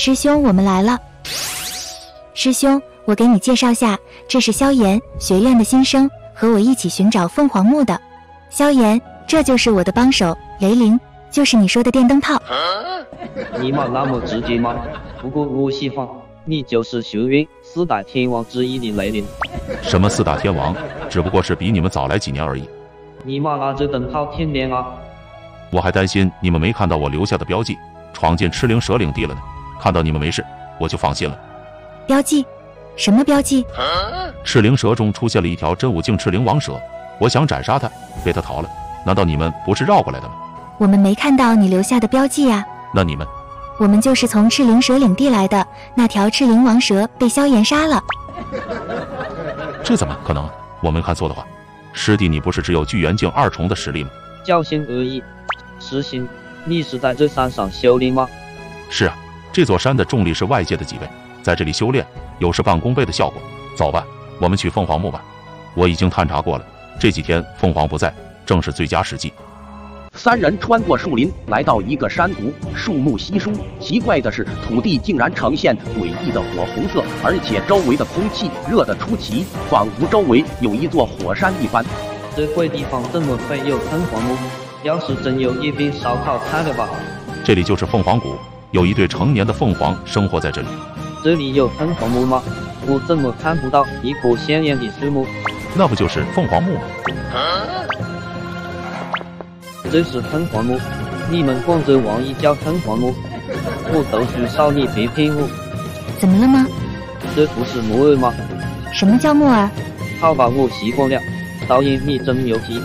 师兄，我们来了。师兄，我给你介绍下，这是萧炎，学院的新生，和我一起寻找凤凰木的。萧炎，这就是我的帮手雷灵，就是你说的电灯泡。 你妈那么直接吗？不过我喜欢，你就是学院4代天王之一的雷灵。 什么4大天王？只不过是比你们早来几年而已。 你妈拿着灯泡天亮啊！ 我还担心你们没看到我留下的标记，闯进赤灵蛇领地了呢。看到你们没事，我就放心了。 标记？什么标记？ 赤灵蛇中出现了一条真武境赤灵王蛇，我想斩杀它，被它逃了。难道你们不是绕过来的吗？ 我们没看到你留下的标记呀。 那你们？ 我们就是从赤灵蛇领地来的，那条赤灵王蛇被萧炎杀了。 这怎么可能？我没看错的话，师弟你不是只有巨元境2重的实力吗？ 侥幸而已。师兄，你是在这山上修炼吗？ 是啊，这座山的重力是外界的几倍，在这里修炼有事半功倍的效果。走吧，我们去凤凰木吧。我已经探查过了，这几天凤凰不在，正是最佳时机。 3人穿过树林，来到一个山谷，树木稀疏。奇怪的是，土地竟然呈现诡异的火红色，而且周围的空气热得出奇，仿佛周围有一座火山一般。 这鬼地方怎么会有凤凰木？要是真有，也别烧烤菜了吧？ 这里就是凤凰谷，有一对成年的凤凰生活在这里。 这里有凤凰木吗？我怎么看不到一棵鲜艳的树木？ 那不就是凤凰木吗？ 这是凤凰木，你们广州王一叫凤凰木，我都许少你别骗我。 怎么了吗？ 这不是木耳吗？ 什么叫木耳？ 好吧，我习惯了。导演，你真牛批。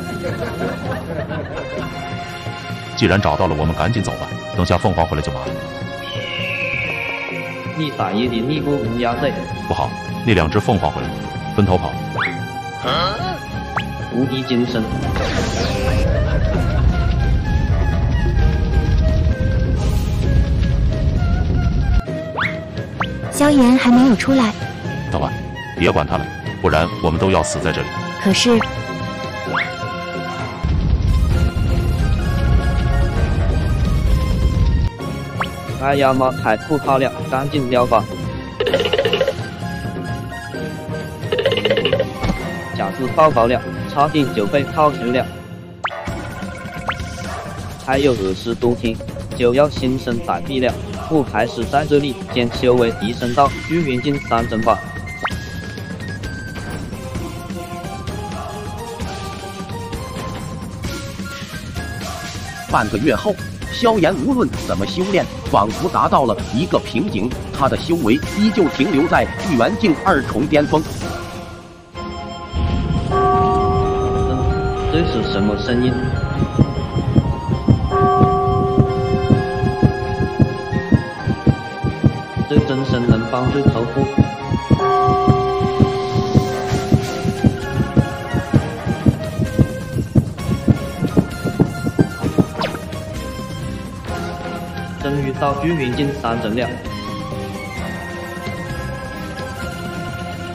既然找到了，我们赶紧走吧，等下凤凰回来就麻烦。 你大爷的，你个乌鸦嘴！ 不好，那2只凤凰回来了，分头跑。 无敌精神。 萧炎还没有出来。 等会，别管他了，不然我们都要死在这里。 可是， 哎呀妈，太可怕了，赶紧撩吧！架子爆爆了，差点就被烤熟了。还有20多天就要新生代币了，我还是在这里先修为提升到巨元境3等吧。 半个月后，萧炎无论怎么修炼，仿佛达到了一个瓶颈，他的修为依旧停留在巨元境2重巅峰。 这是什么声音？这真身能帮助头部。终于到巨元境3等了。